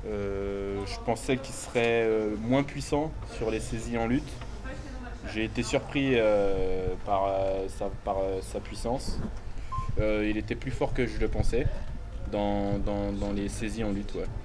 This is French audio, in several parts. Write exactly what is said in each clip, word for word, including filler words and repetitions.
Euh, je pensais qu'il serait euh, moins puissant sur les saisies en lutte. J'ai été surpris euh, par, euh, sa, par euh, sa puissance. Euh, il était plus fort que je le pensais dans, dans, dans les saisies en lutte. Ouais.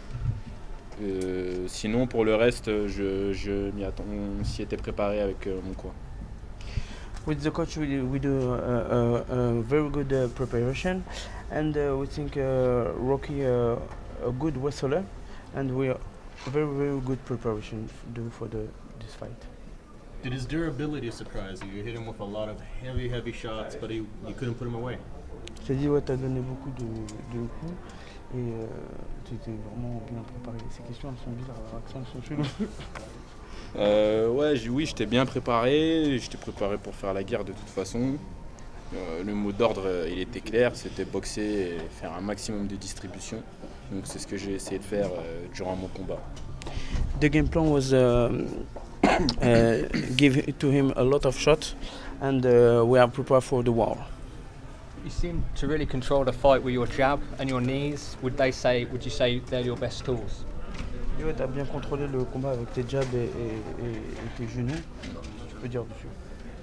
Euh, sinon, pour le reste, je, je m'y attends, on s'y était préparé avec euh, mon coin. With the coach, we, we do a, a, a very good uh, preparation, and uh, we think uh, Rocky uh, a good wrestler, and we are very very good preparation f- do for the this fight. Did his durability surprise you? You hit him with a lot of heavy, heavy shots, but he, you couldn't put him away. J'ai dit ouais, t'as donné beaucoup de, de coups et euh, tu étais vraiment bien préparé. Ces questions elles sont bizarres, leurs accents elles sont chelous. Euh, ouais, j'ai- oui, j'étais bien préparé. J'étais préparé pour faire la guerre de toute façon. Euh, le mot d'ordre, euh, il était clair, c'était boxer et faire un maximum de distribution. Donc c'est ce que j'ai essayé de faire euh, durant mon combat. The game plan was um, uh, give to him a lot of shots, and uh, we are prepared for the war. You seem to really control the fight with your jab and your knees. Would they say? Would you say they're your best tools? Tu as bien contrôlé le combat avec tes jabs et, et, et, et tes genoux. Tu peux dire dessus.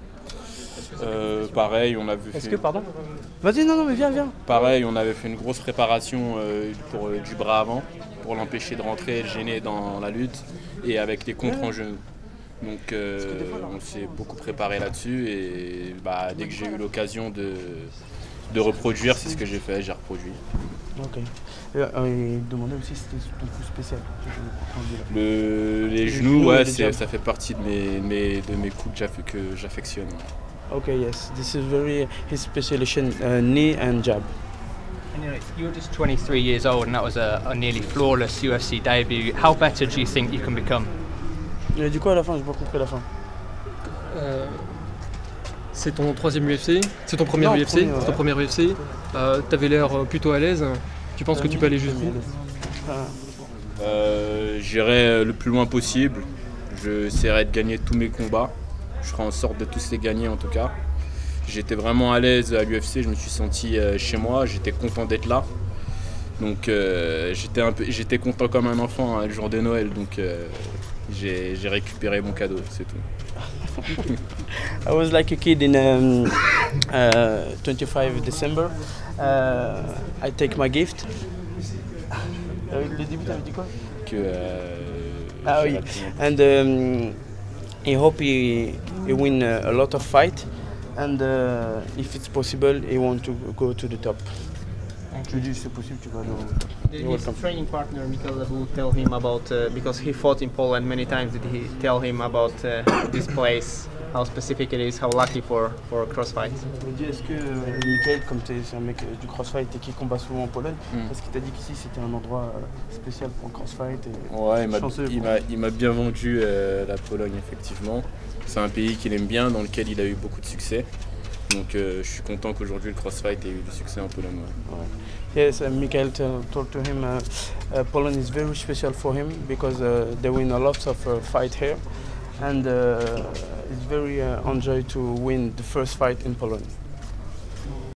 Euh, pareil, on avait Est-ce fait, que, pardon Vas-y, non, non, mais viens, viens. pareil, on avait fait une grosse préparation euh, pour euh, du bras avant, pour l'empêcher de rentrer et de gêner dans la lutte, et avec les contres en genoux. Donc euh, on s'est beaucoup préparé là-dessus, et bah, dès que j'ai eu l'occasion de, de reproduire, c'est ce que j'ai fait, j'ai reproduit. Ok. Et, euh, il demandait aussi si c'était ton coup spécial. Le, les Les genoux, genoux et ouais, les c'est- jabs. ça fait partie de mes, mes- de mes coups que j'aff- que j'affectionne. Ok, yes. This is very his specialization, uh, knee and jab. Anyway, you're just twenty-three years old, and that was a, a nearly flawless U F C debut. How better do you think you can become? Il a dit quoi à la fin? J'ai pas compris la fin. Euh, c'est ton troisième U F C, c'est ton premier Non, U F C, premier, c'est ton ouais. premier U F C. Euh, T'avais l'air euh, plutôt à l'aise. Tu penses que tu peux aller jusqu'où? Ah, Euh, J'irai le plus loin possible. J'essaierai de gagner tous mes combats. Je ferai en sorte de tous les gagner en tout cas. J'étais vraiment à l'aise à l'U F C, je me suis senti euh, chez moi, j'étais content d'être là. Donc euh, j'étais un peu, j'étais content comme un enfant hein, le jour de Noël. Donc euh, j'ai j'ai récupéré mon cadeau, c'est tout. I was like a kid in um, uh, twenty-five December. Uh, I take my gift. Euh, le début, t'avais dit quoi? Que, euh, Ah j'ai oui. raté. And um, he hope he, he win uh, a lot of fight, and uh, if it's possible, he want to go to the top. Je lui dis c'est possible, tu vas aller au top. Did You're his welcome. training partner Mikel Lebu tell him about, uh, because he fought in Poland many times, did he tell him about uh, this place, how specific it is, how lucky for, for a crossfight? Je lui dis est-ce que euh, Michael, comme t'es- c'est un mec euh, du crossfight et qui combat souvent en Pologne, Mm. est-ce qu'il t'a dit qu'ici c'était un endroit euh, spécial pour le crossfight et Ouais, il m'a- chanceux, il quoi. m'a il m'a bien vendu euh, la Pologne, effectivement. C'est un pays qu'il aime bien, dans lequel il a eu beaucoup de succès. Donc euh, je suis content qu'aujourd'hui le crossfight ait eu du succès en Pologne. ouais. Yes, uh, Michael tell, told to him uh, uh, Poland is very special for him because uh, they win a lot of uh, fight here, and uh, it's very uh, enjoy to win the first fight in Poland.